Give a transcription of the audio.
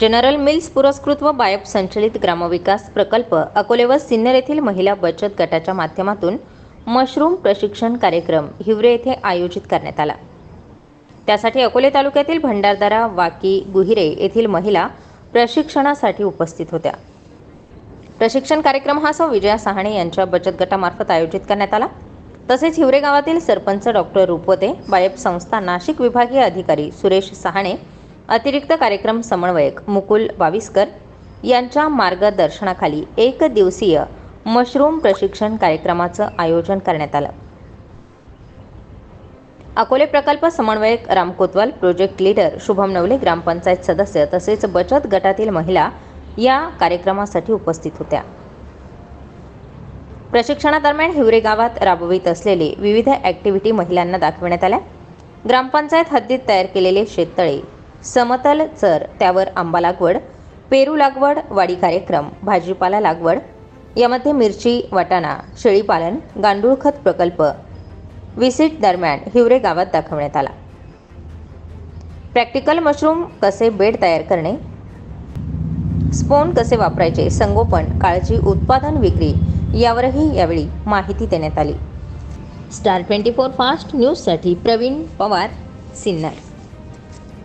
General mills पुरस्कृत व बायप संचलित ग्रामविकास प्रकल्प अकोले व सिन्नर येथील महिला बचत गटाच्या माध्यमातून मशरूम प्रशिक्षण कार्यक्रम हिवरे येथे आयोजित करण्यात आला। त्यासाठी अकोले तालुक्यातील भंडारदरा, वाकी, गुहिरे येथील महिला प्रशिक्षणासाठी उपस्थित होत्या। प्रशिक्षण कार्यक्रम हा सौ विजया सहाणे यांच्या बचत गटामार्फत आयोजित करण्यात आला। तसेच हिवरे गावातील सरपंच डॉक्टर रूपवते, बायप संस्था नाशिक विभागीय अधिकारी सुरेश सहाणे, अतिरिक्त कार्यक्रम समन्वयक मुकुल वाविस्कर यांच्या मार्गदर्शनाखाली एक दिवसीय मशरूम प्रशिक्षण कार्यक्रमाचं आयोजन करण्यात आलं। अकोले प्रकल्प समन्वयक राम कोतवाल, प्रोजेक्ट लीडर शुभम नवले, ग्रामपंचायत सदस्य तसेच बचत गटातील महिला या कार्यक्रमासाठी उपस्थित होत्या। प्रशिक्षणादरम्यान हिवरे गावात राबवित असलेले विविध ॲक्टिव्हिटी महिलांना दाखविण्यात आल्या। ग्रामपंचायत हद्दीत तयार केलेले शेततळे, समतल चर, त्यावर आंबा लागवड, पेरू लागवड, वाडी कार्यक्रम, भाजीपाला लागवड, यामध्ये मिरची, वाटाणा, शेळीपालन, गांडूळ खत प्रकल्प व्हिजिट दरम्यान हिवरे गावात दाखवण्यात आला। प्रॅक्टिकल मशरूम कसे बेड तयार करणे, स्पोन कसे वापरायचे, संगोपन, काळजी, उत्पादन, विक्री यावरही यावेळी माहिती देण्यात आली। स्टार 24 फास्ट न्यूजसाठी प्रवीण पवार, सिन्नर।